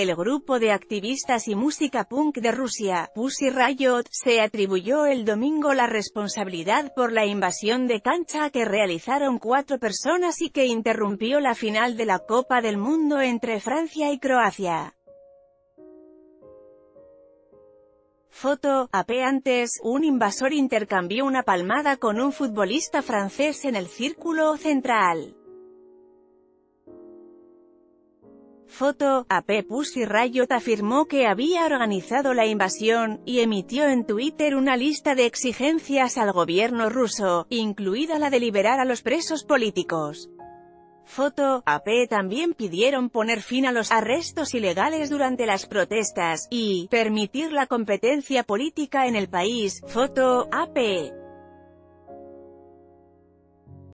El grupo de activistas y música punk de Rusia, Pussy Riot, se atribuyó el domingo la responsabilidad por la invasión de cancha que realizaron 4 personas y que interrumpió la final de la Copa del Mundo entre Francia y Croacia. Foto, AP. Antes, un invasor intercambió una palmada con un futbolista francés en el círculo central. Foto, AP. Pussy Riot afirmó que había organizado la invasión, y emitió en Twitter una lista de exigencias al gobierno ruso, incluida la de liberar a los presos políticos. Foto, AP. También pidieron poner fin a los arrestos ilegales durante las protestas, y permitir la competencia política en el país. Foto, AP.